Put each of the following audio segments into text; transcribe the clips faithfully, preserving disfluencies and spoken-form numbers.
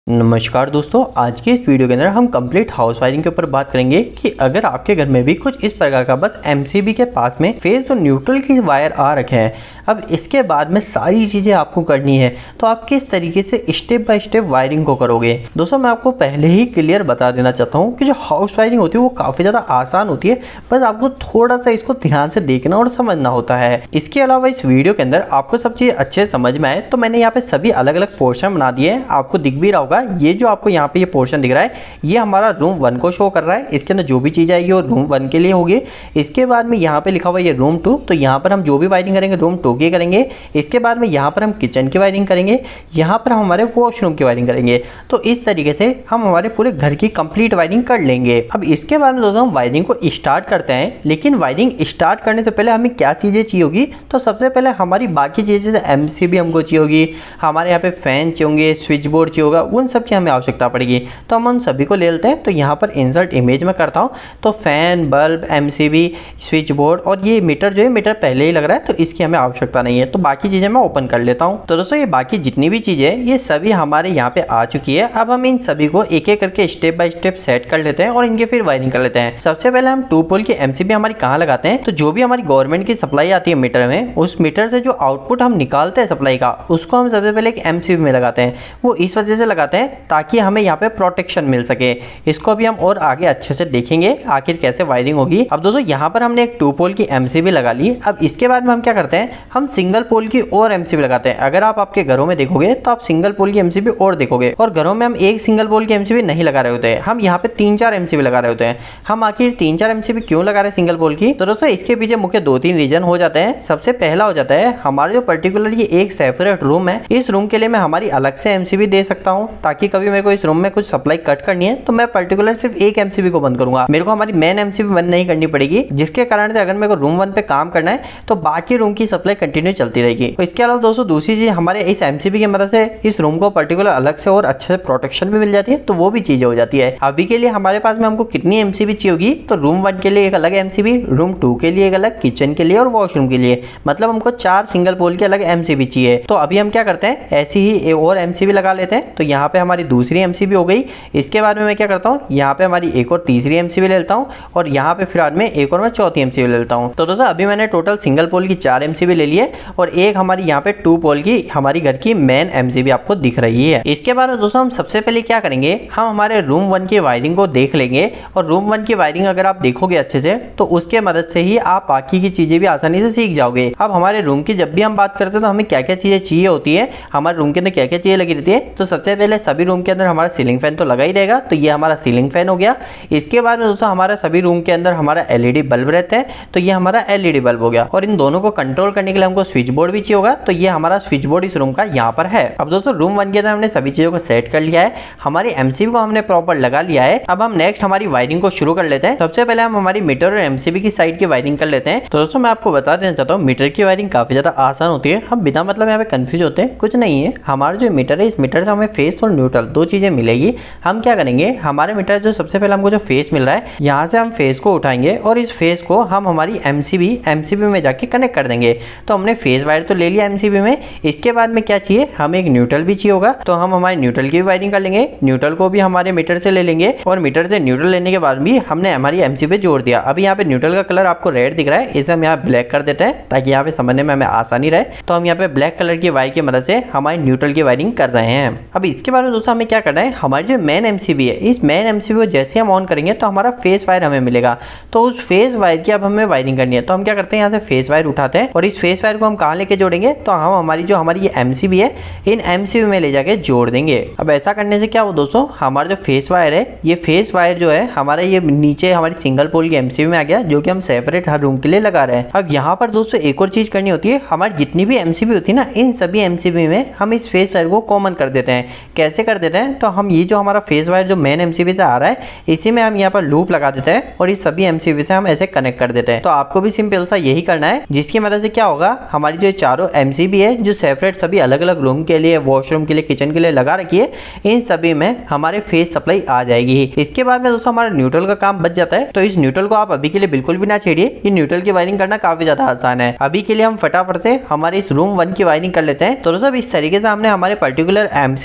नमस्कार दोस्तों, आज के इस वीडियो के अंदर हम कंप्लीट हाउस वायरिंग के ऊपर बात करेंगे कि अगर आपके घर में भी कुछ इस प्रकार का बस एमसीबी के पास में फेज और न्यूट्रल की वायर आ रखे हैं, अब इसके बाद में सारी चीज़ें आपको करनी है तो आप किस तरीके से स्टेप बाय स्टेप वायरिंग को करोगे। दोस्तों मैं आपको पहले ही क्लियर बता देना चाहता हूँ कि जो हाउस वायरिंग होती है वो काफ़ी ज़्यादा आसान होती है, बस आपको थोड़ा सा इसको ध्यान से देखना और समझना होता है। इसके अलावा इस वीडियो के अंदर आपको सब चीज़ अच्छे समझ में आए तो मैंने यहाँ पे सभी अलग अलग पोर्शन बना दिए हैं, आपको दिख भी रहा होगा। ये जो आपको यहाँ पे ये पोर्शन दिख रहा है ये हमारा रूम वन को शो कर रहा है, इसके अंदर जो भी चीज़ आएगी वो रूम वन के लिए होगी। इसके बाद में यहाँ पे लिखा हुआ ये रूम टू, तो यहाँ पर हम जो भी वायरिंग करेंगे रूम टू की करेंगे। इसके बाद में यहाँ पर हम किचन की वायरिंग करेंगे, यहाँ पर हम हमारे वॉशरूम की वायरिंग करेंगे। तो इस तरीके से हम हमारे पूरे घर की कंप्लीट वायरिंग कर लेंगे। अब इसके बाद में दोस्तों हम वायरिंग को स्टार्ट करते हैं, लेकिन वायरिंग स्टार्ट करने से पहले हमें क्या चीज़ें चाहिए होगी। तो सबसे पहले हमारी बाकी चीज़ें जैसे एम सी बी हमको चाहिए होगी, हमारे यहाँ पे फैन चाहिए होंगे, स्विच बोर्ड चाहिए होगा, उन सब की हमें आवश्यकता पड़ेगी। तो हम उन सभी को ले लेते हैं। तो यहाँ पर इंसर्ट इमेज में करता हूँ, तो fan, bulb, M C B, switch board और ये मीटर जो है मीटर पहले ही लग रहा है तो इसकी हमें आवश्यकता नहीं है। तो बाकी चीज़ें मैं ओपन कर लेता हूँ। तो दोस्तों ये बाकी जितनी भी चीज़ें ये सभी हमारे यहाँ पे आ चुकी है। अब हम इन सभी को एक एक करके स्टेप बाय स्टेप सेट कर लेते हैं और इनके फिर वायरिंग कर लेते हैं। सबसे पहले हम टू पोल की एम सी बी हमारी कहाँ लगाते हैं, तो जो भी हमारी गवर्नमेंट की सप्लाई आती है मीटर में, उस मीटर से जो आउटपुट हम निकालते हैं सप्लाई का, उसको हम सबसे पहले एक एम सी बी में लगाते हैं। वो इस वजह से लगाते हैं ताकि हमें यहाँ पे प्रोटेक्शन मिल सके। इसको अभी हम और आगे अच्छे से देखेंगे आखिर कैसे वायरिंग होगी। अब दोस्तों यहाँ पर हमने एक टू पोल की एम सी बी लगा ली। अब इसके बाद में हम क्या करते हैं, हम सिंगल पोल की और एम सी बी लगाते हैं। अगर आप आपके घरों में देखोगे तो आप सिंगल पोल की एम सी बी और देखोगे, और घरों में हम एक सिंगल पोल की एम सी बी नहीं लगा रहे होते हैं, हम यहाँ पे तीन चार एम सी बी लगा रहे होते हैं। हम आखिर तीन चार एम सी बी क्यों लगा रहे हैं सिंगल पोल की, तो दोस्तों इसके पीछे मुख्य दो तीन रीजन हो जाते हैं। सबसे पहला हो जाता है हमारा जो पर्टिकुलर ये एक सेपरेट रूम है, इस रूम के लिए मैं हमारी अलग से एम सी बी दे सकता हूँ, ताकि कभी मेरे को इस रूम में कुछ सप्लाई कट करनी है तो मैं पर्टिकुलर सिर्फ एक एम सी बी को बंद करूंगा, मेरे को हमारी मेन एम सी बी बंद नहीं करनी पड़ेगी। जिसके कारण से अगर मेरे को रूम वन पे काम करना है तो बाकी रूम की सप्लाई कंटिन्यू चलती रहेगी। तो इसके अलावा दोस्तों दूसरी चीज, हमारे इस एम सी बी की मदद से इस रूम को पर्टिकुलर अलग से और अच्छे से प्रोटेक्शन भी मिल जाती है, तो वो भी चीजें हो जाती है। अभी के लिए हमारे पास में हमको कितनी एम सी बी चाहिए होगी, तो रूम वन के लिए एक अलग M C B, room two के लिए एक अलग, किचन के लिए और वॉशरूम के लिए, मतलब हमको चार सिंगल पोल के अलग एम सी बी चाहिए। तो अभी हम क्या करते हैं, ऐसी ही एक और एम सी बी लगा लेते हैं। तो यहाँ पे हमारी दूसरी एम सी बी हो गई। इसके बाद में मैं क्या करता हूँ, यहाँ पे हमारी एक और तीसरी एम सी बी ले लेता हूँ, और यहाँ पे फिर में एक और मैं चौथी एम सी बी ले लेता हूँ। तो दोस्तों अभी मैंने टोटल सिंगल पोल की चार एम सी बी ले लिए, और एक हमारी यहाँ पे टू पोल की हमारी घर की मेन एम सी बी आपको दिख रही है। इसके बाद दोस्तों हम सबसे पहले क्या करेंगे, हम हमारे रूम वन की वायरिंग को देख लेंगे, और रूम वन की वायरिंग अगर आप देखोगे अच्छे से तो उसके मदद से ही आप बाकी की चीजें भी आसानी से सीख जाओगे। अब हमारे रूम की जब भी हम बात करते हैं तो हमें क्या क्या चीजें चाहिए होती है, हमारे रूम के अंदर क्या क्या चीजें लगी रहती है। तो सबसे पहले सभी रूम के अंदर हमारा सीलिंग फैन तो लगा ही रहेगा, तो ये हमारा सीलिंग फैन हो गया। इसके बाद में दोस्तों हमारा सभी रूम के अंदर हमारा एल ई डी बल्ब रहते हैं, तो ये हमारा एल ई डी बल्ब हो गया। और इन दोनों को कंट्रोल करने के लिए हमको स्विच बोर्ड भी चाहिए होगा, तो ये हमारा स्विच बोर्ड इस रूम का यहाँ पर है। अब दोस्तों रूम वन के अंदर हमने सभी चीजों को सेट कर लिया है, हमारी एम सी बी को हमने प्रॉपर लगा लिया है। अब हम नेक्स्ट हमारी वायरिंग को शुरू कर लेते हैं। सबसे पहले हम हमारी मीटर और एम सी बी की साइड की वायरिंग कर लेते हैं। तो दोस्तों मैं आपको बता देना चाहता हूँ मीटर की वायरिंग काफी ज्यादा आसान होती है, हम बिना मतलब यहाँ पे कंफ्यूज होते हैं कुछ नहीं है। हमारा जो मीटर है, इस मीटर से हमें फेस और न्यूट्रल दो चीजें मिलेगी। हम क्या करेंगे, हमारे मीटर जो सबसे पहले हमको जो फेस मिल रहा है, यहाँ से हम फेस को उठाएंगे और इस फेस को हम हमारी M C B M C B में जाके कनेक्ट कर देंगे। तो हमने फेस वायर तो ले लिया एम सी बी में। इसके बाद में क्या चाहिए, हमें एक न्यूट्रल भी चाहिए होगा, तो हम हमारे न्यूट्रल की भी वायरिंग कर लेंगे। न्यूट्रल को भी हमारे मीटर से ले लेंगे, और मीटर से न्यूट्रल लेने के बाद भी हमने हमारी एम सी बी जोड़ दिया। अभी यहाँ पे न्यूट्रल का कलर आपको रेड दिख रहा है, इसे हम यहाँ ब्लैक कर देते हैं ताकि यहाँ पे समझने में हमें आसानी रहे। तो हम यहाँ पे ब्लैक कलर की वायर की मदद से हमारी न्यूट्रल की वायरिंग कर रहे हैं। अब इसके बाद में दोस्तों हमें क्या करना है, हमारी जो मेन एम सी बी है, इस मेन एम सी बी को जैसे हम ऑन करेंगे तो हमारा फेस वायर हमें मिलेगा। तो उस फेस वायर की अब हमें वायरिंग करनी है। तो हम क्या करते हैं, यहाँ से फेस वायर उठाते हैं, और इस फेस वायर को हम कहाँ लेके जोड़ेंगे, तो हम हमारी जो हमारी ये एम सी बी है, इन एम सी बी में ले जाके जोड़ देंगे। अब ऐसा करने से क्या हो दोस्तों, हमारा जो फेस वायर है, ये फेस वायर जो है हमारा ये नीचे हमारी सिंगल पोल की एम सी बी में आ गया, जो कि हम सेपरेट हर रूम के लिए लगा रहे हैं। अब यहाँ पर दोस्तों एक और चीज करनी होती है, हमारी जितनी भी एम सी बी होती है ना, इन सभी एम सी बी में हम इस फेस वायर को कॉमन कर देते हैं। कैसे कर देते हैं, तो हम ये जो हमारा फेस वायर जो मेन एम सी बी से आ रहा है, इसी में हम यहाँ पर लूप लगा देते हैं, और इस सभी एम सी बी से हम ऐसे कनेक्ट कर देते हैं। तो आपको भी सिंपल सा यही करना है, जिसकी मदद से क्या होगा, हमारी जो चारों एम सी बी है जो सेपरेट सभी अलग अलग रूम के लिए, वॉशरूम के लिए, किचन के लिए लगा रखी है, इन सभी में हमारे फेस सप्लाई आ जाएगी। इसके बाद में दोस्तों हमारा न्यूट्रल का काम बच जाता है। तो इस न्यूट्रल को आप अभी के लिए बिल्कुल भी ना छेड़िए, ये न्यूट्रल की वायरिंग करना काफी ज्यादा आसान है। अभी के लिए हम फटाफट से हमारे इस रूम वन की वायरिंग कर लेते हैं। तो दोस्तों इस तरीके से हमने हमारे पर्टिकुलर एम सी बी के पास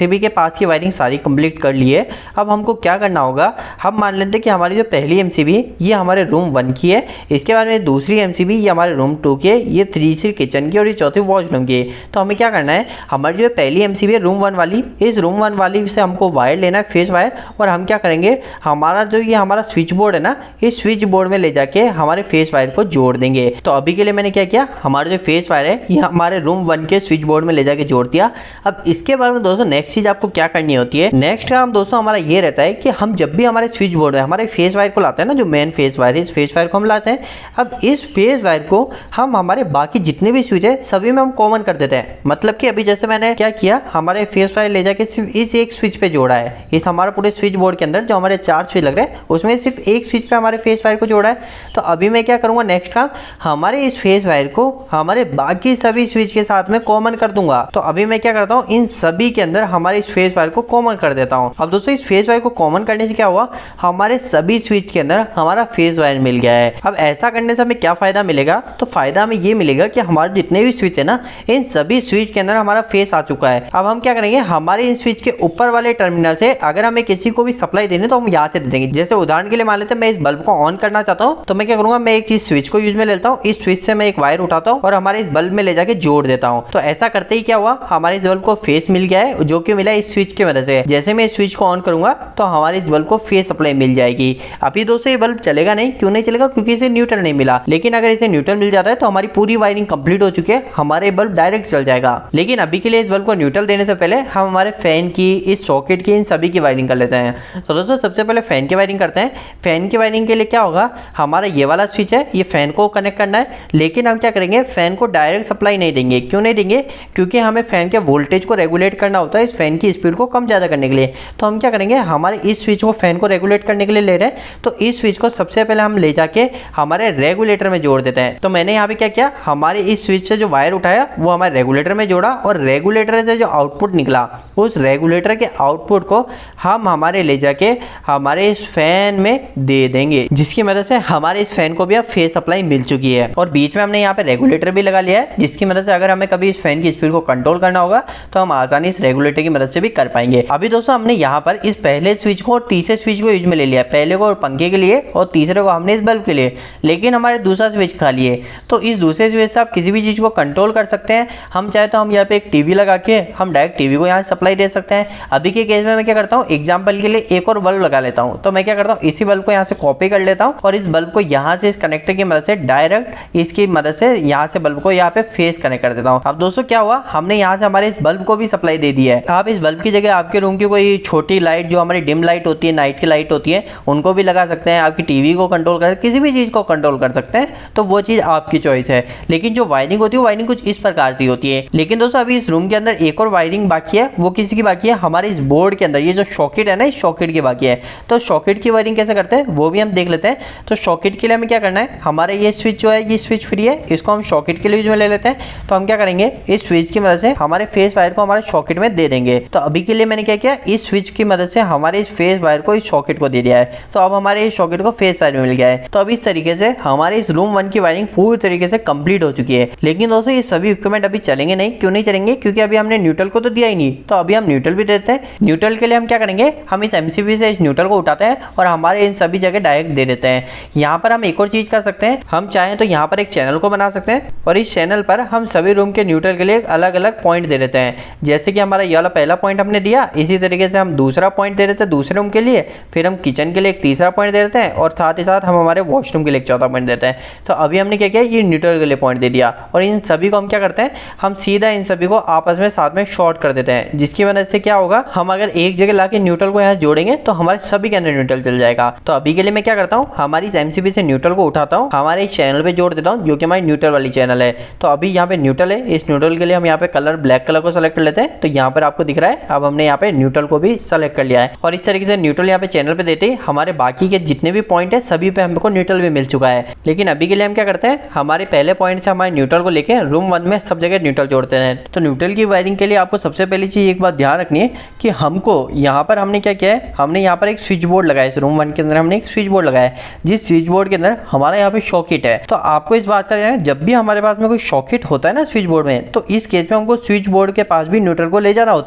पास की वायरिंग सारी कंप्लीट कर ली है। अब हमको क्या करना होगा, हम मान लेते हैं कि हमारी जो पहली एमसीबी ये हमारे रूम वन की है, इसके बाद में दूसरी एमसीबी ये हमारे रूम टू की है, ये तीसरी किचन की और ये चौथी वॉशरूम की है। तो हमें क्या करना है, हमारी जो पहली एमसीबी है रूम वन वाली, इस रूम वन वाली से हमको वायर लेना है, फेस वायर, और हम क्या करेंगे, हमारा जो ये हमारा स्विच बोर्ड है ना, इस स्विच बोर्ड में ले जाके हमारे फेस वायर को जोड़ देंगे। तो अभी के लिए मैंने क्या किया, हमारा जो फेस वायर है ये हमारे रूम वन के स्विच बोर्ड में ले जाके जोड़ दिया। अब इसके बारे में दोस्तों नेक्स्ट चीज आपको क्या करनी होती है, नेक्स्ट काम दोस्तों हमारा ये रहता है कि हम जब भी हमारे स्विच बोर्ड में हमारे फेस वायर को लाते हैं ना, जो मेन फेस वायर है, इस फेस वायर को हम लाते हैं। अब इस फेस वायर को हम हमारे बाकी जितने भी स्विच है सभी में हम कॉमन कर देते हैं। मतलब कि अभी जैसे मैंने क्या किया, हमारे फेस वायर ले जाके सिर्फ इस एक स्विच पे जोड़ा है, इस हमारे पूरे स्विच बोर्ड के अंदर जो हमारे चार स्विच लग रहे हैं उसमें सिर्फ एक स्विच पे हमारे फेस वायर को जोड़ा है। तो अभी मैं क्या करूंगा, नेक्स्ट काम हमारे इस फेस वायर को हमारे बाकी सभी स्विच के साथ में कॉमन कर दूंगा। तो अभी मैं क्या करता हूँ, इन सभी के अंदर हमारे इस फेस वायर को कॉमन कर देता हूँ। अब दोस्तों इस फेस वायर को कॉमन करने से क्या हुआ, हमारे सभी स्विच के अंदर हमारा फेस वायर मिल गया है। अब ऐसा करने से हमें क्या फायदा मिलेगा, तो फायदा हमें ये मिलेगा कि हमारे जितने भी स्विच है ना, इन सभी स्विच के अंदर हमारा फेस आ चुका है। अब हम क्या करेंगे, हमारे इन स्विच के ऊपर वाले टर्मिनल से अगर हमें किसी को भी सप्लाई देनी तो हम यहाँ से दे देंगे। जैसे उदाहरण के लिए मान लेते हैं मैं इस बल्ब को ऑन करना चाहता हूँ, तो मैं क्या करूंगा, मैं एक इस स्विच को यूज में लेता हूँ, इस स्विच से मैं एक वायर उठाता हूँ और हमारे इस बल्ब में ले जाके जोड़ देता हूँ। तो ऐसा करते ही क्या हुआ, हमारे इस बल्ब को फेस मिल गया है, जो कि मिला इस स्विच की मदद से। जैसे मैं इस स्विच को ऑन करूंगा तो हमारे इस बल्ब को फेस सप्लाई मिल जाएगी। अभी दोस्तों ये बल्ब चलेगा नहीं, क्यों नहीं चलेगा, क्योंकि इसे न्यूट्रल नहीं मिला। लेकिन अगर इसे न्यूट्रल मिल जाता है तो हमारी पूरी वायरिंग कंप्लीट हो चुकी है, हमारे बल्ब डायरेक्ट चल जाएगा। लेकिन अभी के लिए इस बल्ब को न्यूट्रल देने से पहले हम हमारे फैन की, इस सॉकेट की, इन सभी की वायरिंग कर लेते हैं। तो दोस्तों सबसे पहले फैन की वायरिंग करते हैं। फैन की वायरिंग के लिए क्या होगा, हमारा ये वाला स्विच है, ये फैन को कनेक्ट करना है। लेकिन हम क्या करेंगे, फैन को डायरेक्ट सप्लाई नहीं देंगे। क्यों नहीं देंगे, क्योंकि हमें फैन के वोल्टेज को रेगुलेट करना होता है, इस फैन की स्पीड को कम ज़्यादा करने के लिए। तो हम क्या करेंगे, हमारे इस स्विच को फैन को रेगुलेट करने के लिए ले रहे हैं, तो इस स्विच को सबसे पहले हम ले जाके हमारे रेगुलेटर में जोड़ देते हैं। तो मैंने यहाँ पे क्या किया, हमारे इस स्विच से जो वायर उठाया वो हमारे रेगुलेटर में जोड़ा, और रेगुलेटर से जो आउटपुट निकला उस रेगुलेटर के आउटपुट को हम हमारे ले जाके हमारे इस फैन में दे देंगे, जिसकी मदद से हमारे इस फैन को भी अब फेस सप्लाई मिल चुकी है। और बीच में हमने यहाँ पे रेगुलेटर भी लगा लिया है, जिसकी मदद से अगर हमें कभी इस फैन की स्पीड को कंट्रोल करना होगा तो हम आसानी इस रेगुलेटर की मदद से भी कर पाएंगे। अभी दोस्तों हमने यहाँ पर इस पहले स्विच को और तीसरे स्विच को यूज में ले लिया, पहले को पंखे के लिए और तीसरे को हमने इस बल्ब के लिए। लेकिन हमारे दूसरा स्विच खाली है, तो इस दूसरे स्विच से आप किसी भी चीज को कंट्रोल कर सकते हैं। हम चाहे तो हम यहाँ पे एक टीवी लगा के हम डायरेक्ट टीवी को यहाँ सप्लाई दे सकते हैं। अभी के केस में मैं क्या करता हूँ, एग्जाम्पल के लिए एक और बल्ब लगा लेता हूँ। तो मैं क्या करता हूँ, इसी बल्ब को यहाँ से कॉपी कर लेता हूँ और इस बल्ब को यहाँ से इस कनेक्टर की मदद से डायरेक्ट इसकी मदद से यहाँ से बल्ब को यहाँ पे फेस कनेक्ट कर देता हूँ। अब दोस्तों क्या हुआ, हमने यहाँ से हमारे इस बल्ब को भी सप्लाई दे दी है। आप इस बल्ब की जगह आपके रूम की कोई छोटी लाइट, जो हमारी डिम लाइट होती है, नाइट की लाइट होती है, उनको भी लगा सकते हैं। आपकी टीवी को कंट्रोल कर, किसी भी चीज को कंट्रोल कर सकते हैं, तो वो चीज आपकी चॉइस है। लेकिन जो वायरिंग होती है, वायरिंग कुछ इस प्रकार से होती है। लेकिन दोस्तों अभी इस रूम के अंदर एक और वायरिंग बाकी है, वो किसी की बाकी है, हमारे इस बोर्ड के अंदर ये जो सॉकेट है ना, इस सॉकेट की बाकी है। तो सॉकेट की वायरिंग कैसे करते हैं वो भी हम देख लेते हैं। तो सॉकेट के लिए हमें क्या करना है, हमारे ये स्विच जो है, ये स्विच फ्री है, इसको हम सॉकेट के लिए यूज में ले लेते हैं। तो हम क्या करेंगे, इस स्विच की मदद से हमारे फेस वायर को हमारे सॉकेट में दे देंगे। तो अभी के लिए मैंने क्या किया, इस स्विच की मदद से हमारे इस फेस वायर को इस सॉकेट को दे दिया है। तो अब हमारे इस सॉकेट को फेस वायर में मिल गया है। तो अब इस तरीके से हमारे इस रूम वन की वायरिंग पूरी तरीके से कंप्लीट हो चुकी है। लेकिन दोस्तों ये सभी इक्विपमेंट अभी चलेंगे नहीं। क्यों नहीं चलेंगे, क्योंकि अभी हमने न्यूट्रल को तो दिया ही नहीं। तो अभी हम न्यूट्रल भी देते हैं। न्यूट्रल के लिए हम क्या करेंगे, हम इस एमसीबी से इस न्यूट्रल को उठाते हैं और हमारे इन सभी जगह डायरेक्ट दे देते हैं। यहाँ पर हम एक और चीज कर सकते हैं, हम चाहें तो यहाँ पर एक चैनल को बना सकते हैं और इस चैनल पर हम सभी रूम के न्यूट्रल के लिए अलग अलग पॉइंट दे देते हैं। जैसे कि हमारा ये वाला पहला पॉइंट हमने दिया, इसी तरीके से हम दूसरा पॉइंट दे देते हैं दूसरे रूम के लिए, फिर हम किचन के लिए एक तीसरा पॉइंट दे देते हैं और साथ ही साथ हम हमारे वॉशरूम के लिए एक चौथा पॉइंट देते हैं। तो अभी हमने क्या किया, ये न्यूट्रल के लिए पॉइंट दे दिया और इन सभी को हम क्या करते हैं, हम सीधा इन सभी को आपस में साथ में शॉर्ट कर देते हैं, जिसकी वजह से क्या होगा, हम अगर एक जगह लाके न्यूट्रल को यहाँ जोड़ेंगे तो हमारे सभी के अंदर न्यूट्रल चल जाएगा। तो अभी के लिए मैं क्या करता हूँ, हमारी इस एमसीबी से न्यूट्रल को उठाता हूँ, हमारे इस चैनल पे जोड़ देता हूँ, जो कि हमारी न्यूट्रल वाली चैनल है। तो अभी यहाँ पे न्यूट्रल है, इस न्यूट्रल के लिए हम यहाँ पे कलर ब्लैक कलर को सेलेक्ट कर लेते हैं। तो यहाँ पर आपको दिख रहा है, अब हमने यहाँ पे न्यूट्रल को भी सेलेक्ट कर लिया है और इस तरीके से न्यूट्रल यहाँ पे चैनल पे देते ही हमारे बाकी के जितने भी पॉइंट है सभी पे हमको न्यूट्रल भी मिल चुका है। लेकिन अभी के लिए हम क्या करते हैं, हमारे पहले पॉइंट से हमारे न्यूट्रल को लेके रूम वन में सब जगह न्यूट्रल जोड़ते हैं। तो न्यूट्रल की वायरिंग के लिए आपको सबसे पहली चीज एक बात ध्यान रखनी है कि हमको यहाँ पर हमने क्या किया है, हमने यहाँ पर एक स्विच बोर्ड लगाया, इस रूम वन के अंदर हमने एक स्विच बोर्ड लगाया है, जिस स्विच बोर्ड के अंदर हमारा यहाँ पे सॉकेट है। तो आपको इस बात का ध्यान है, जब भी हमारे पास में कोई सॉकेट होता है ना स्विच बोर्ड में, तो इस केस में हमको स्विच बोर्ड के पास भी न्यूट्रल को ले जाना होता है।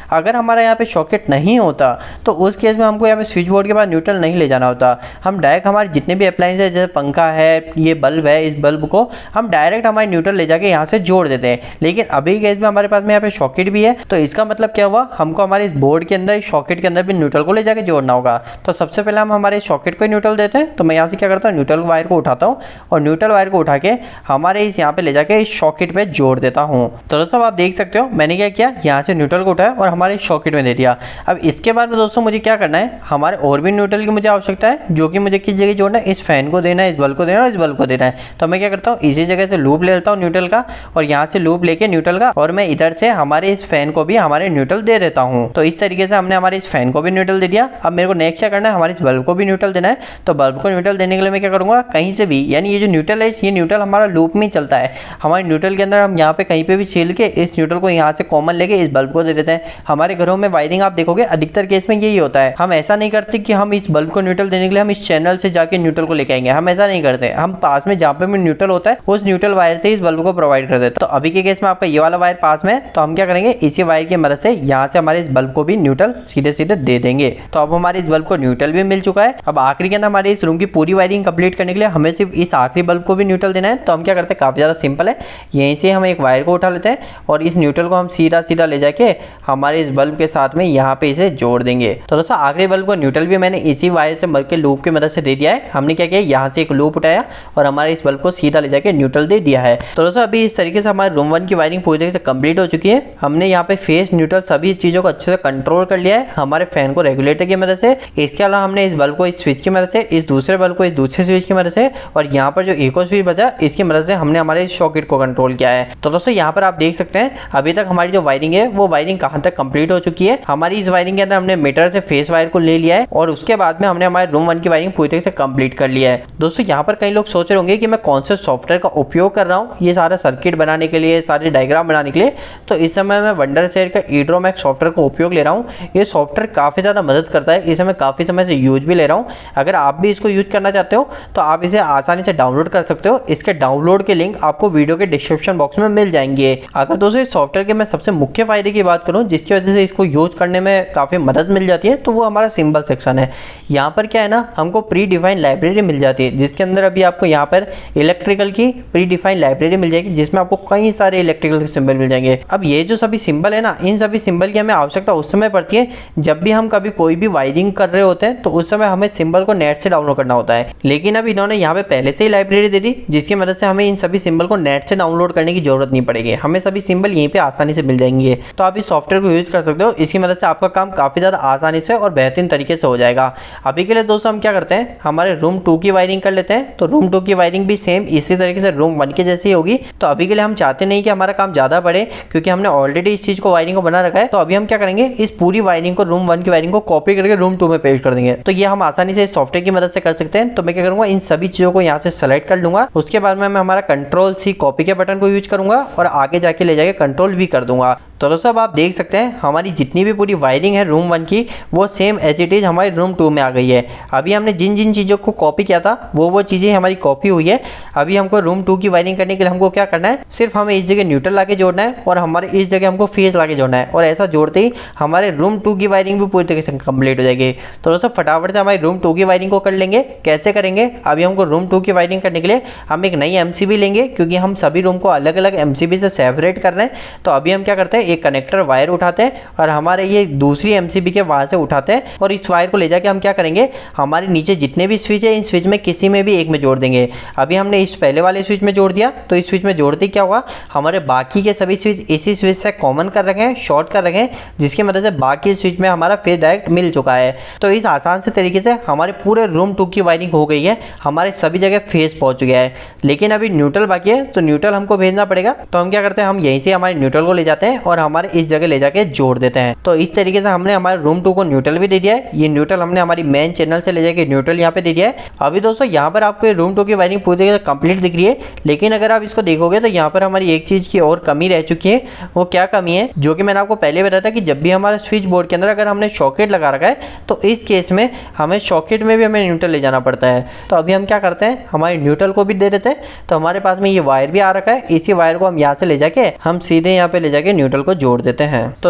अगर हमारा यहाँ पे सॉकेट नहीं होता तो उस केस में हमको यहाँ पे स्विच बोर्ड के पास न्यूट्रल नहीं ले जाना होता। हम डायरेक्ट हमारे जितने भी अप्लायंस है, जैसे पंखा है, ये बल्ब है, इस बल्ब को हम डायरेक्ट हमारे न्यूट्रल ले जाके यहाँ से जोड़ देते हैं। लेकिन अभी केस में हमारे पास में यहाँ पे सॉकेट भी है, तो इसका मतलब क्या हुआ, हमको हमारे इस बोर्ड के अंदर, सॉकेट के अंदर भी न्यूट्रल को ले जाके जोड़ना होगा। तो सबसे पहले हम हमारे सॉकेट को न्यूट्रल देते हैं। तो मैं यहाँ से क्या करता हूँ, न्यूट्रल वायर को उठाता हूँ और न्यूट्रल वायर को उठा के हमारे इस यहाँ पे ले जाके इस सॉकेट पे जोड़ देता हूँ। तो दोस्तों आप देख सकते हो मैंने क्या किया, यहाँ से न्यूट्रल को उठाया और हमारे सॉकेट में दे दिया। अब इसके बाद में दोस्तों मुझे क्या करना है, हमारे और भी न्यूट्रल की मुझे आवश्यकता है, जो कि मुझे किस जगह जोड़ना है, इस फैन को देना है, इस बल्ब को देना है और इस बल्ब को देना है। तो मैं क्या करता हूँ, इसी जगह से लूप ले लेता हूँ न्यूट्रल का और यहाँ से लूप लेके न्यूट्रल का, और मैं इधर से हमारे इस फैन को भी हमारे न्यूट्रल दे देता हूँ। तो इस तरीके से हमने हमारे इस फैन को भी न्यूट्रल दे दिया। अब मेरे को नेक्स्ट क्या करना है, हमारे इस बल्ब को भी न्यूट्रल देना है। तो बल्ब को न्यूट्रल देने के लिए मैं क्या करूँगा, कहीं से भी, यानी ये जो न्यूट्रल है, ये न्यूट्रल हमारा लूप में चलता है। हमारे न्यूट्रल के अंदर हम यहाँ पे कहीं पे भी छील के इस न्यूट्रल को यहाँ से कॉमन लेके इस बल्ब को दे देते हैं। हमारे घरों में वायरिंग आप देखोगे अधिकतर केस में यही होता है। हम ऐसा नहीं करते कि हम इस बल्ब को न्यूट्रल देने के लिए हम इस चैनल से जाके न्यूट्रल को लेके आएंगे, हम ऐसा नहीं करते। हम पास में जहाँ पे भी न्यूट्रल होता है उस न्यूट्रल वायर से इस बल्ब को प्रोवाइड कर देते हैं। तो अभी के केस में आपका ये वाला वायर पास में है, तो हम क्या करेंगे, इसी वायर की मदद से यहाँ से हमारे इस बल्ब को भी न्यूट्रल सीधे सीधे दे देंगे। तो अब हमारे इस बल्ब को न्यूट्रल भी मिल चुका है। अब आखिरी के अंदर हमारे इस रूम की पूरी वायरिंग कंप्लीट करने के लिए हमें सिर्फ इस आखिरी बल्ब को भी न्यूट्रल देना है। तो हम क्या करते हैं, काफी ज्यादा सिंपल है, यहीं से हम एक वायर को उठा लेते हैं और इस न्यूट्रल को हम सीधा सीधा ले जाके हमारे इस बल्ब के साथ में यहाँ पे इसे जोड़ देंगे। तो दोस्तों आखिरी बल्ब को न्यूट्रल भी मैंने इसी वायर से बल्ब के लूप की मदद से दे दिया है। हमने क्या किया, यहाँ से एक लूप उठाया और हमारे इस बल्ब को सीधा ले जाके न्यूट्रल दे दिया है। तो दोस्तों अभी इस तरीके से हमारे रूम वन की वायरिंग पूरी तरीके से कंप्लीट हो चुकी है। हमने यहाँ पे फेस, न्यूट्रल सभी चीजों को अच्छे से कंट्रोल कर लिया है हमारे फैन को रेगुलेटर की मदद से। इसके अलावा हमने इस बल्ब को इस स्विच की मदद से, इस दूसरे बल्ब को इस दूसरे स्विच की मदद से, और यहाँ पर जो एक और स्विच बचा इसकी मदद से हमने हमारे सॉकेट को कंट्रोल किया है। तो दोस्तों यहाँ पर आप देख सकते हैं अभी तक हमारी जो वायरिंग है वो वायरिंग कहाँ तक कंप्लीट हो चुकी है। हमारी इस वायरिंग के अंदर हमने मीटर से फेस वायर को ले लिया है और उसके बाद में हमने हमारे रूम वन की वायरिंग पूरी तरह से कंप्लीट कर लिया है। दोस्तों यहाँ पर कई लोग सोच रहे होंगे कि मैं कौन से सॉफ्टवेयर का उपयोग कर रहा हूँ ये सारा सर्किट बनाने के लिए, सारे डायग्राम बनाने के लिए। तो इस समय मैं वंडरशेयर का ईड्रोमैक्स सॉफ्टवेयर का उपयोग ले रहा हूँ। ये सॉफ्टवेयर काफी ज्यादा मदद करता है, इसे मैं काफी समय से यूज भी ले रहा हूँ। अगर आप भी इसको यूज करना चाहते हो तो आप इसे आसानी से डाउनलोड कर सकते हो। इसके डाउनलोड के लिंक आपको वीडियो के डिस्क्रिप्शन बॉक्स में मिल जाएंगे। अगर दोस्तों इस सॉफ्टवेयर के मैं सबसे मुख्य फायदे की बात करूं जिसकी वजह से इसको यूज करने में काफी मदद मिल जाती है, तो वो हमारा सिंबल सेक्शन है। यहाँ पर क्या है ना, हमको प्री डिफाइंड लाइब्रेरी मिल जाती है जिसके अंदर अभी आपको यहाँ पर इलेक्ट्रिकल की प्री डिफाइंड लाइब्रेरी मिल जाएगी जिसमें आपको कई सारे इलेक्ट्रिकल के सिंबल मिल जाएंगे। अब ये जो सभी सिंबल है ना, इन सभी सिंबल की हमें आवश्यकता उस समय पड़ती है जब भी हम कभी कोई भी वायरिंग कर रहे होते हैं, तो उस समय हमें सिंबल को नेट से डाउनलोड करना होता है। लेकिन अब इन्होंने यहाँ पे पहले से ही लाइब्रेरी दे दी जिसकी मदद से हमें इन सभी सिंबल को नेट से डाउनलोड करने की जरूरत नहीं पड़ेगी, हमें सभी सिंबल यहीं पे आसानी से मिल जाएंगे। तो आप इस सॉफ्टवेयर को यूज कर सकते हो, इसकी मदद से आपका काम काफी ज्यादा आसानी से और बेहतरीन तरीके से हो जाएगा। अभी के लिए दोस्तों हम क्या करते हैं, हमारे रूम टू की वायरिंग कर लेते हैं। तो रूम टू की वायरिंग भी सेम इसी तरीके से रूम वन के जैसी होगी। तो अभी के लिए हम चाहते नहीं कि हमारा काम ज्यादा बढ़े क्योंकि हमने ऑलरेडी इस चीज को वायरिंग को बना रखा है। तो अभी हम क्या करेंगे, इस पूरी वायरिंग को, रूम वन की वायरिंग को कॉपी करके रूम टू में पेस्ट कर देंगे। तो ये हम आसानी से इस सॉफ्टवेयर की मदद से कर सकते हैं। तो मैं क्या करूंगा, इन सभी चीजों को यहाँ से सेलेक्ट कर लूंगा। उसके बाद में मैं हमारा कंट्रोल सी कॉपी के बटन को यूज करूंगा और आगे जाके ले जाके कंट्रोल भी कर दूंगा। तो दोस्तों अब आप देख सकते हैं हमारी जितनी भी पूरी वायरिंग है रूम वन की वो सेम एज इट इज हमारी रूम टू में आ गई है। अभी हमने जिन जिन चीज़ों को कॉपी किया था वो वो चीज़ें हमारी कॉपी हुई है। अभी हमको रूम टू की वायरिंग करने के लिए हमको क्या करना है, सिर्फ हमें इस जगह न्यूट्रल लाके जोड़ना है और हमारे इस जगह हमको फेस लाके जोड़ना है, और ऐसा जोड़ते ही हमारे रूम टू की वायरिंग भी पूरी तरीके से कंप्लीट हो जाएगी। तो दोस्तों फटाफट से हमारी रूम टू की वायरिंग को कर लेंगे। कैसे करेंगे, अभी हमको रूम टू की वायरिंग करने के लिए हम एक नई एमसीबी लेंगे क्योंकि हम सभी रूम को अलग अलग एमसीबी से सेपरेट कर रहे हैं। तो अभी हम क्या करते हैं, एक कनेक्टर वायर उठाते हैं और हमारे ये दूसरी एमसीबी के वहां से उठाते हैं और इस वायर को ले जाके हम क्या करेंगे, हमारे नीचे जितने भी स्विच है इन स्विच में किसी में भी एक में जोड़ देंगे। अभी हमने इस पहले वाले स्विच में जोड़ दिया, तो इस स्विच में जोड़ते क्या हुआ, हमारे बाकी के सभी स्विच इसी स्विच से कॉमन कर रखे हैं, शॉर्ट कर रखे हैं, जिसकी मदद से बाकी स्विच में हमारा फेस डायरेक्ट मिल चुका है। तो इस आसान से तरीके से हमारे पूरे रूम टू की वायरिंग हो गई है, हमारे सभी जगह फेस पहुंच गया है। लेकिन अभी न्यूट्रल बाकी है, तो न्यूट्रल हमको भेजना पड़ेगा। तो हम क्या करते हैं, हम यहीं से हमारे न्यूट्रल को ले जाते हैं और हमारे इस जगह ले जाके जोड़ देते हैं। तो इस तरीके से हमने हमारे रूम टू को न्यूट्रल भी दे दिया है। ये न्यूट्रल हमने हमारी मेन चैनल से ले जाके न्यूट्रल यहाँ पे दे दिया है। अभी दोस्तों यहाँ पर आपको रूम टू की वायरिंग पूरी तरीके से कंप्लीट दिख रही है, लेकिन अगर आप इसको देखोगे तो यहाँ पर हमारी एक चीज की और कमी रह चुकी है। वो क्या कमी है, जो कि मैंने आपको पहले बताया था कि जब भी हमारे स्विच बोर्ड के अंदर अगर हमने सॉकेट लगा रखा है तो इस केस में हमें सॉकेट में भी हमें न्यूट्रल ले जाना पड़ता है। तो अभी हम क्या करते हैं, हमारे न्यूट्रल को भी दे देते हैं। तो हमारे पास में ये वायर भी आ रखा है, इसी वायर को हम यहाँ से ले जाके हम सीधे यहाँ पे ले जाके न्यूट्रल को जोड़ देते हैं। तो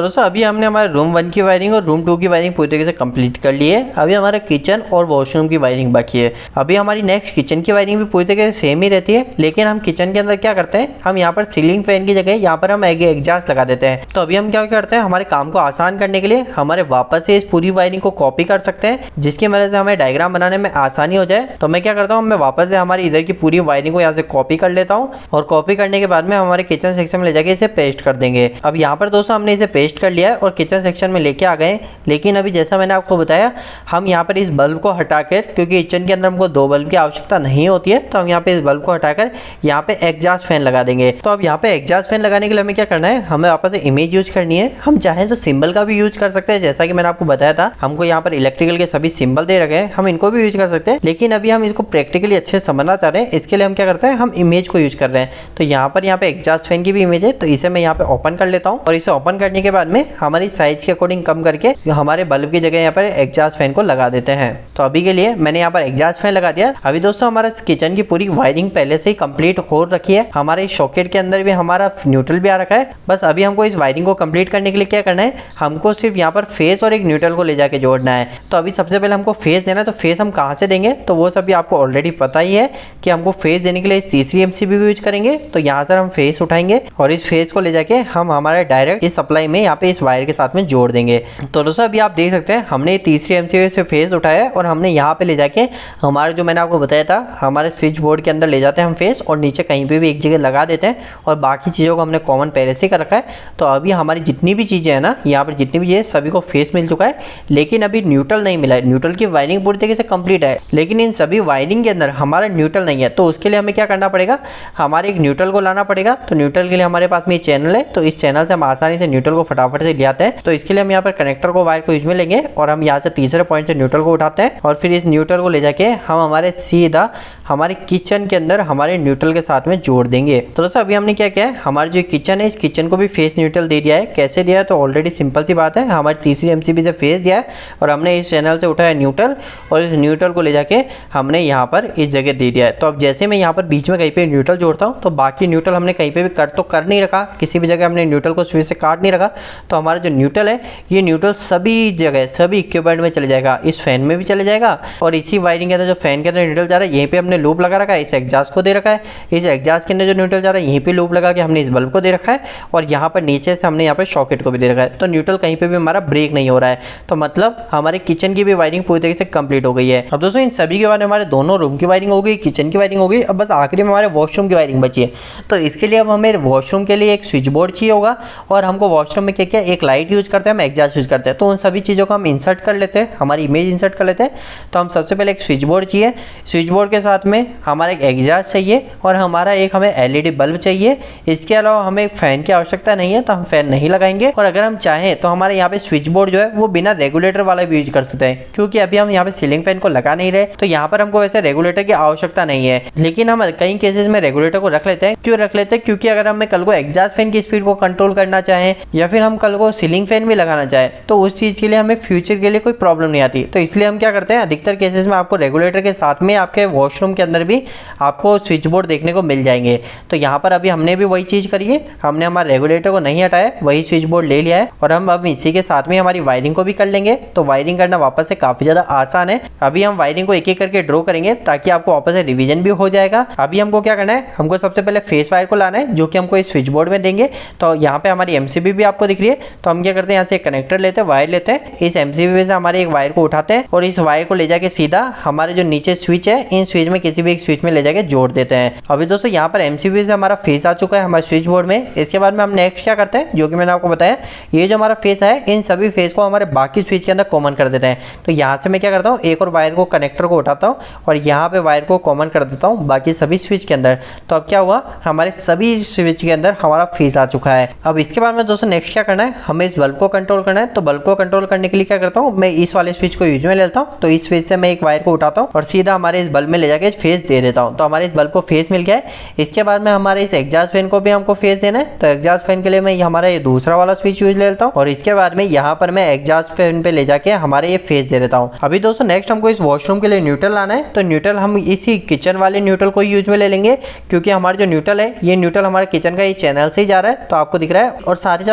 दोस्तों अभी हमने हमारे रूम वन की वायरिंग और रूम टू की वायरिंग पूरी तरीके से कंप्लीट कर ली है। अभी हमारा किचन और वॉशरूम की वायरिंग बाकी है। अभी हमारी नेक्स्ट किचन की वायरिंग भी पूरी तरीके से सेम ही रहती है, लेकिन हम किचन के अंदर क्या करते हैं, हम यहाँ पर सीलिंग फैन की जगह यहाँ पर हम एग्जॉस्ट लगा देते हैं। तो अभी हम क्या करते हैं, हमारे काम को आसान करने के लिए हमारे वापस से इस पूरी वायरिंग को कॉपी कर सकते हैं, जिसकी मदद से हमें डायग्राम बनाने में आसानी हो जाए। तो मैं क्या करता हूँ, मैं वापस से हमारी इधर की पूरी वायरिंग को यहाँ से कॉपी कर लेता हूँ और कॉपी करने के बाद में हमारे किचन सेक्शन में ले जाके इसे पेस्ट कर देंगे। अब यहाँ पर दोस्तों हमने इसे पेस्ट कर लिया है और किचन सेक्शन में लेके आ गए। लेकिन अभी जैसा मैंने आपको बताया, हम यहाँ पर इस बल्ब को हटाकर, क्योंकि किचन के अंदर हमको दो बल्ब की आवश्यकता नहीं होती है, तो हम यहाँ पे इस बल्ब को हटाकर यहाँ पे एग्जॉस्ट फैन लगा देंगे। तो अब यहाँ पे एग्जॉस्ट फैन लगाने के लिए हमें क्या करना है, हमें वापस से इमेज यूज करनी है। हम चाहें तो सिंबल का भी यूज कर सकते हैं, जैसा कि मैंने आपको बताया था हमको यहाँ पर इलेक्ट्रिकल के सभी सिंबल दे रखे हैं, हम इनको भी यूज कर सकते हैं। लेकिन अभी हम इसको प्रैक्टिकली अच्छे से समझना चाह रहे हैं, इसके लिए हम क्या करते हैं, हम इमेज को यूज कर रहे हैं। तो यहाँ पर यहाँ पे एग्जॉस्ट फैन की भी इमेज है, तो इसे मैं यहाँ पे ओपन कर लेता हूँ और इसे ओपन करने के बाद में हमारी साइज के अकॉर्डिंग कम करके हमारे बल्ब की जगह यहाँ पर एग्जॉस्ट फैन को लगा देते हैं। तो अभी के लिए मैंने यहाँ पर एग्जॉस्ट फैन लगा दिया। अभी दोस्तों हमारा किचन की पूरी वायरिंग पहले से ही कंप्लीट हो रखी है। हमारे सॉकेट के अंदर भी हमारा न्यूट्रल भी आ रखा है। बस अभी हमको इस वायरिंग को कंप्लीट करने के लिए क्या करना है, हमको सिर्फ यहाँ पर फेस और एक न्यूट्रल को ले जाके जोड़ना है। तो अभी सबसे पहले हमको फेस देना है, तो फेस हम कहाँ से देंगे, तो वो सभी आपको ऑलरेडी पता ही है कि हमको फेस देने के लिए तीसरी एमसीबी यूज करेंगे। तो यहाँ से हम फेस उठाएंगे और इस फेस को ले जाके हम हमारे डायरेक्ट इस सप्लाई में यहाँ पे इस वायर के साथ में जोड़ देंगे। तो दोस्तों अभी आप देख सकते हैं हमने तीसरी एमसीबी से फेस उठाया और हमने यहाँ पे ले जाके हमारे जो मैंने आपको बताया था हमारे स्विच बोर्ड के अंदर ले जाते हैं हम फेस, और नीचे कहीं पे भी एक जगह लगा देते हैं और बाकी चीज़ों को हमने कॉमन पहले से कर रखा है। तो अभी हमारी जितनी भी चीज़ें हैं ना, यहाँ पर जितनी भी है सभी को फेस मिल चुका है, लेकिन अभी न्यूट्रल नहीं मिला है। न्यूट्रल की वायरिंग पूरी तरीके से कंप्लीट है, लेकिन इन सभी वायरिंग के अंदर हमारा न्यूट्रल नहीं है। तो उसके लिए हमें क्या करना पड़ेगा, हमारे एक न्यूट्रल को लाना पड़ेगा। तो न्यूट्रल के लिए हमारे पास में ये चैनल है, तो इस चैनल से हम आसानी से न्यूट्रल को फटाफट से ले आते हैं। तो इसके लिए हम यहाँ पर कनेक्टर को वायर को यूज में लेंगे और हम यहाँ से तीसरे पॉइंट से न्यूट्रल को उठाते हैं और फिर इस न्यूट्रल को ले जाके हम हमारे सीधा हमारे किचन के अंदर हमारे न्यूट्रल के साथ में जोड़ देंगे। तो दोस्तों अभी हमने क्या किया है, हमारी जो किचन है इस किचन को भी फेस न्यूट्रल दे दिया है। कैसे दिया है, तो ऑलरेडी सिंपल सी बात है, हमारी तीसरी एमसीबी से फेस दिया है और हमने इस चैनल से उठाया न्यूट्रल और इस न्यूट्रल को ले जाके हमने यहाँ पर इस जगह दे दिया है। तो अब जैसे मैं यहाँ पर बीच में कहीं पे न्यूट्रल जोड़ता हूँ, तो बाकी न्यूट्रल हमने कहीं पे भी कट तो कर नहीं रखा, किसी भी जगह हमने न्यूट्रल को स्विच से काट नहीं रखा। तो हमारा जो न्यूट्रल है ये न्यूट्रल सभी जगह सभी इक्विपमेंट में चले जाएगा, इस फैन में भी चले जाएगा और इसी वायरिंग के अंदर जो फैन के अंदर न्यूट्रल जा रहा है यहीं पे हमने लूप लगा रखा है, इस एग्जॉस्ट को दे रखा है। इस एग्जॉस्ट के अंदर जो न्यूट्रल जा रहा है यहीं पे लूप लगा के हमने इस बल्ब को दे रखा है और यहाँ पर नीचे से हमने यहाँ पे सॉकेट को भी दे रखा है। तो न्यूट्रल कहीं पे भी हमारा ब्रेक नहीं हो रहा है। तो मतलब हमारे किचन की भी वायरिंग पूरी तरीके से कंप्लीट हो गई है। अब दोस्तों इन सभी के बाद हमारे दोनों रूम की वायरिंग हो गई, किचन की वायरिंग हो गई। अब बस आखिरी में हमारे वॉशरूम की वायरिंग बची है। तो इसके लिए अब हमें वॉशरूम के लिए एक स्विच बोर्ड चाहिए होगा और हमको वॉशरूम में क्या क्या एक लाइट यूज करते हैं, हम एग्जॉस्ट यूज करते हैं। तो उन सभी चीज़ों को हम इंसर्ट कर लेते हैं, हमारी इमेज इंसर्ट कर लेते हैं। तो हम सबसे पहले एक स्विच बोर्ड चाहिए, स्विच बोर्ड के साथ में हमारा एक एग्जॉस्ट चाहिए और हमारा एक हमें एलईडी बल्ब चाहिए। इसके अलावा हमें एक फैन की आवश्यकता नहीं है, तो हम फैन नहीं लगाएंगे। और अगर हम चाहें तो हमारे यहाँ पे स्विच बोर्ड जो है वो बिना रेगुलेटर वाला भी यूज कर सकते हैं, क्योंकि अभी हम यहाँ पे सीलिंग फैन को लगा नहीं रहे, तो यहाँ पर हमको वैसे रेगुलेटर की आवश्यकता नहीं है। लेकिन हम कई केसेस में रेगुलेटर को रख लेते हैं। क्यों रख लेते हैं, क्योंकि अगर हमें कल को एग्जॉस्ट फैन की स्पीड को कंट्रोल करना चाहें या फिर हम कल को सीलिंग फैन भी लगाना चाहें, तो उस चीज़ के लिए हमें फ्यूचर के लिए कोई प्रॉब्लम नहीं आती। तो इसलिए हम क्या करते हैं, अधिकतर केसेस में आपको रेगुलेटर के साथ में आपके वॉशरूम के अंदर भी आपको स्विच बोर्ड देखने को मिल जाएंगे। तो यहाँ पर अभी हमने भी वही चीज़ करी है, हमने हमारे रेगुलेटर को नहीं हटाया, वही स्विच बोर्ड ले लिया है और हम अब इसी के साथ में हमारी वायरिंग को भी कर लेंगे। तो वायरिंग करना वापस से काफ़ी ज़्यादा आसान है। अभी हम वायरिंग को एक एक करके ड्रॉ करेंगे ताकि आपको वापस से रिवीजन भी हो जाएगा। अभी हमको क्या करना है, हमको सबसे पहले फेस वायर को लाना है जो कि हमको इस स्विच बोर्ड में देंगे। तो यहाँ पे हमारी एमसीबी भी आपको दिख रही है। तो हम क्या करते हैं, यहाँ से एक कनेक्टर लेते हैं, वायर लेते हैं, इस एमसीबी से हमारे एक वायर को उठाते हैं और इस वायर को ले जाके सीधा हमारे जो नीचे स्विच है इन स्विच में किसी भी एक स्विच में ले जाके जोड़ देते हैं। अभी दोस्तों यहाँ पर एमसीबी से हमारा फेस आ चुका है हमारे स्विच बोर्ड में। इसके बाद में हम नेक्स्ट क्या करते हैं, जो कि मैंने आपको बताया, ये जो हमारा फेस है इन सभी फेस को हमारे बाकी स्विच के अंदर कॉमन कर देते हैं। तो यहाँ से मैं क्या करता हूँ, एक और वायर को कनेक्टर को उठाता हूँ और यहाँ पे वायर को कॉमन कर देता हूँ बाकी सभी स्विच के अंदर। तो अब क्या हुआ, हमारे सभी स्विच के अंदर हमारा फेस आ चुका है। अब इसके बाद में दोस्तों नेक्स्ट क्या करना है, हमें इस बल्ब को कंट्रोल करना है। तो बल्ब को कंट्रोल करने के लिए क्या करता हूँ, मैं इस वाले स्विच को यूज में लेता हूँ। तो इस स्विच से मैं एक वायर को उठाता हूँ और सीधा हमारे इस बल्ब में ले जाके फेस दे देता हूँ। तो हमारे इस बल्ब को फेस मिल गया है। इसके बाद में हमारे इस एग्जॉस्ट फैन को भी हमको फेस देना है। तो एग्जॉस्ट फैन के लिए मैं हमारा ये दूसरा वाला स्विच यूज ले लेता हूँ और इसके बाद में यहाँ पर मैं एग्जॉस्ट फैन पे ले जाके हमारे ये फेस दे देता हूँ। अभी दोस्तों नेक्स्ट हमको इस वॉशरूम के लिए न्यूट्रल लाना है। तो न्यूट्रल हम इसी किचन वाले न्यूट्रल को यूज में ले लेंगे, क्योंकि हमारा जो न्यूट्रल है ये न्यूट्रल हमारे किचन का ये चैनल से ही जा रहा है, तो आपको दिख रहा है। और साथ ही साथ हमारे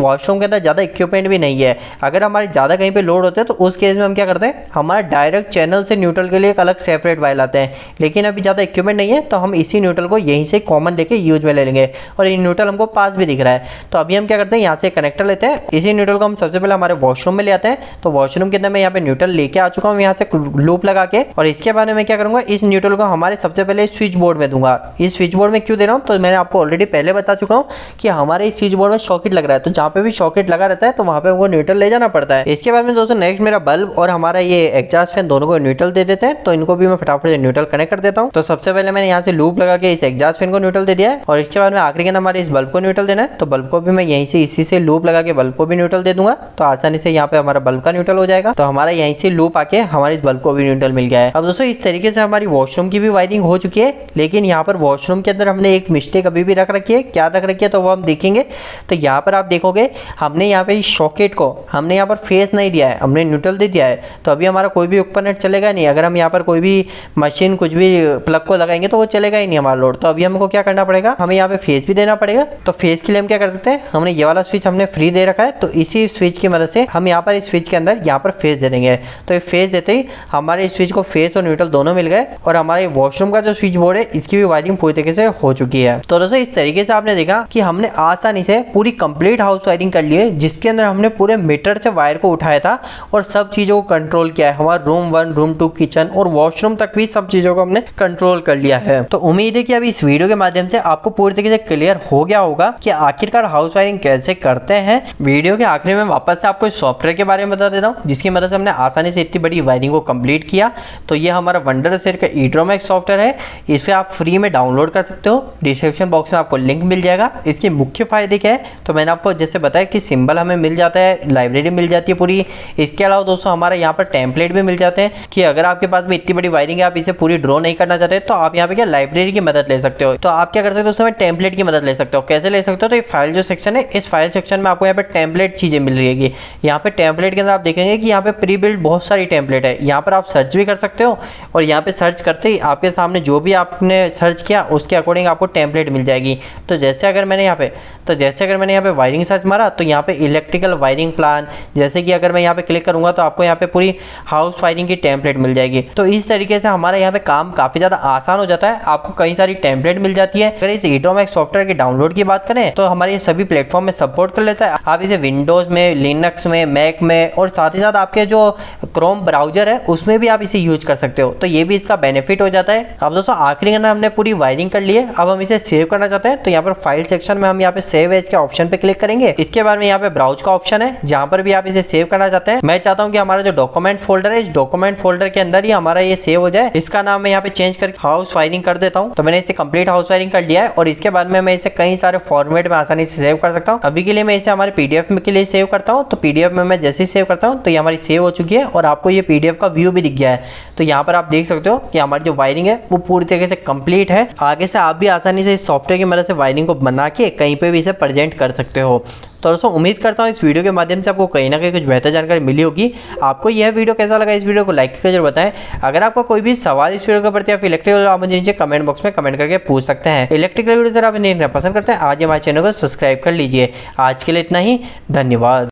वॉशरूम के अंदर ज़्यादा इक्विपमेंट भी नहीं है, अगर हमारे ज़्यादा कहीं पे लोड होते हैं तो उस केस में हम क्या करते हैं, हमारा डायरेक्ट चैनल से न्यूट्रल के लिए एक अलग सेपरेट वायर लाते हैं। लेकिन अभी ज़्यादा इक्विपमेंट नहीं है तो हम इसी न्यूट्रल को यहीं से कॉमन लेके यूज में ले लेंगे और ये न्यूट्रल हमको पास भी दिख रहा है। तो अभी हम क्या करते हैं, यहाँ से कनेक्टर लेते हैं, इसी न्यूट्रल को हम सबसे पहले हमारे वॉशरूम में ले आते हैं। तो वॉशरूम के अंदर मैं यहाँ पे न्यूट्रल लेके आ चुका हूँ यहाँ से लूप लगा के, और इसके बाद में मैं क्या करूँगा, इस न्यूट्रल को हमारे सबसे पहले स्विच बोर्ड में दूंगा। इस स्विच बोर्ड में क्यों दे रहा हूँ, तो मैंने आपको ऑलरेडी पहले बता चुका हूँ कि हमारे इस स्विच बोर्ड में सॉकेट लग रहा है, तो जहाँ पे भी सॉकेट लगा रहता है तो वहाँ पे हमको न्यूट्रल ले जाना पड़ता है। इसके बाद में दोस्तों नेक्स्ट मेरा बल्ब और हमारा ये एग्जॉस्ट फैन दोनों को न्यूट्रल दे देते हैं, तो इनको भी मैं फटाफट से न्यूट्रल कनेक्ट कर देता हूँ। तो सबसे पहले मैंने यहाँ से लूप लगा के इस एग्जॉस्ट फैन को न्यूट्रल दे दिया है, और इसके बाद में आखिरी के अंदर हमारे इस बल्ब को न्यूट्रल देना है। तो बल्ब को भी मैं यहीं से इसी से लूप लगा के बल्ब को भी न्यूट्रल दे दूंगा, तो आसानी से यहाँ पे हमारा बल्ब का न्यूट्रल हो जाएगा। तो हमारा यहीं से लूप आके हमारे इस बल्ब को भी न्यूट्रल मिल गया है। अब दोस्तों इस तरीके से हमारी वॉशरूम की भी वायरिंग हो चुकी है, लेकिन यहाँ पर वॉशरूम के अंदर हमने एक मिस्टेक अभी भी रख रखी है। क्या रख रखी है तो वो हम देखेंगे। तो यहाँ पर आप देखोगे हमने यहाँ पे सॉकेट को हमने यहाँ पर फेस नहीं दिया है, हमने न्यूट्रल दे दिया है। तो अभी हमारा कोई भी उपकरण चलेगा नहीं, अगर हम यहाँ पर कोई भी मशीन कुछ भी प्लग को लगाएंगे तो वो चलेगा ही नहीं हमारा लोड। तो अभी हमको क्या करना पड़ेगा, हमें यहाँ पे फेस भी देना पड़ेगा। तो फेस के लिए हम क्या कर सकते हैं, हमने ये वाला स्विच हमने फ्री दे रखा है, तो इसी स्विच की मदद से हम यहाँ पर इस स्विच के अंदर यहाँ पर फेस दे देंगे। तो ये फेस देते ही हमारे इस स्विच को फेस और न्यूट्रल दोनों मिल गए, और हमारे वॉशरूम का जो स्विच बोर्ड है इसकी भी वायरिंग पूरी तरीके से हो चुकी है। तो दोस्तों इस तरीके से आपने देखा कि हमने आसानी से पूरी कंप्लीट हाउस वायरिंग कर ली है, जिसके अंदर हमने पूरे मीटर से वायर को उठाया था और सब चीजों को कंट्रोल किया है। हमारा room one, room two, kitchen और वॉशरूम तक भी सब चीजों को हमने कंट्रोल कर लिया है। तो उम्मीद है कि अभी इस वीडियो के माध्यम से आपको पूरी तरीके से क्लियर हो गया होगा कि आखिरकार हाउस वायरिंग कैसे करते हैं। वीडियो के आखिर में वापस से आपको सॉफ्टवेयर के बारे में बता देता हूँ, जिसकी मदद से हमने आसानी से इतनी बड़ी वायरिंग को कंप्लीट किया। तो ये हमारा वंडरसेयर का ईड्रोमैक्स सॉफ्टवेयर है, इसे आप फ्री में डाउनलोड कर सकते हो। डिस्क्रिप्शन बॉक्स में आपको लिंक मिल जाएगा। इसके मुख्य फायदे क्या है, तो मैंने आपको जैसे बताया कि सिंबल हमें मिल जाता है, लाइब्रेरी मिल जाती है पूरी। इसके अलावा दोस्तों हमारा यहाँ पर टेम्पलेट भी मिल जाते हैं कि अगर आपके पास में इतनी बड़ी वायरिंग है, आप इसे पूरी ड्रॉ नहीं करना चाहते तो आप यहाँ पे क्या लाइब्रेरी की मदद ले सकते हो। तो आप क्या कर सकते हो, उस समय टेम्पलेट की मदद ले सकते हो। कैसे ले सकते हो, तो ये फाइल जो सेक्शन है, इस फाइल सेक्शन में आपको यहाँ पे टेम्पलेट चीजें मिल रही है। यहाँ पे टेम्पलेट के अंदर आप देखेंगे कि यहाँ पे प्री बिल्ड बहुत सारी टेम्पलेट है। यहाँ पर आप सर्च भी कर सकते हो, और यहाँ पे सर्च करते ही आपके सामने जो भी आपने सर्च किया उसके अकॉर्डिंग आपको टेम्पलेट मिल जाएगी। तो जैसे अगर मैंने यहाँ पे तो जैसे अगर मैंने यहाँ पे वायरिंग सर्च मारा, तो यहाँ पे इलेक्ट्रिकल वायरिंग प्लान, जैसे कि अगर मैं यहाँ पे क्लिक करूंगा तो आपको यहाँ पे पूरी हाउस वायरिंग की टेम्पलेट मिल जाएगी। तो इस तरीके से हमारा यहाँ पे काम काफी ज्यादा आसान हो जाता है, आपको कई सारी टेम्पलेट मिल जाती है। अगर इस ईड्रोमैक्स सॉफ्टवेयर के डाउनलोड की बात करें तो हमारे सभी प्लेटफॉर्म में सपोर्ट कर लेता है। आप इसे विंडोज में, लिनक्स में, मैक में और साथ ही साथ आपके जो क्रोम ब्राउजर है उसमें भी आप इसे यूज कर सकते हो। तो ये भी इसका बेनिफिट हो जाता है। अब दोस्तों आखिरी में हमने पूरी वायरिंग कर ली है, अब हम इसे सेव करना चाहते हैं। तो यहाँ पर फाइल सेक्शन में हम यहाँ पे सेव एज के ऑप्शन पे क्लिक करेंगे। इसके बाद में यहाँ पे ब्राउज का ऑप्शन है, जहाँ पर भी आप इसे सेव करना चाहते हैं। मैं चाहता हूँ कि हमारा जो डॉक्यूमेंट फोल्डर है, इस डॉक्यूमेंट फोल्डर के अंदर ही हमारा ये सेव हो जाए। इसका नाम मैं यहाँ पे चेंज करके हाउस वायरिंग कर देता हूँ। तो मैंने इसे कंप्लीट हाउस वायरिंग कर लिया है, और इसके बाद में मैं इसे कई सारे फॉर्मेट में आसानी से सेव कर सकता हूँ। अभी के लिए मैं इसे हमारे पीडीएफ के लिए सेव करता हूँ। तो पीडीएफ में मैं जैसे ही सेव करता हूँ तो ये हमारी सेव हो चुकी है, और आपको ये पीडीएफ का व्यू भी दिख गया है। तो यहाँ पर आप देख सकते हो कि हमारी जो वायरिंग है वो पूरी तरीके से कंप्लीट है। आगे से आप भी आसानी से इस सॉफ्टवेयर की मदद से वायरिंग को बना के कहीं पे भी इसे प्रेजेंट कर सकते हो। तो दोस्तों उम्मीद करता हूँ इस वीडियो के माध्यम से आपको कहीं ना कहीं कुछ बेहतर जानकारी मिली होगी। आपको यह वीडियो कैसा लगा, इस वीडियो को लाइक करके जरूर बताएं। अगर आपका कोई भी सवाल इस वीडियो के प्रति आप इलेक्ट्रिकल आप मुझे नीचे कमेंट बॉक्स में कमेंट करके पूछ सकते हैं। इलेक्ट्रिकल वीडियो अगर आप देखना पसंद करते हैं आज हमारे चैनल को सब्सक्राइब कर लीजिए। आज के लिए इतना ही, धन्यवाद।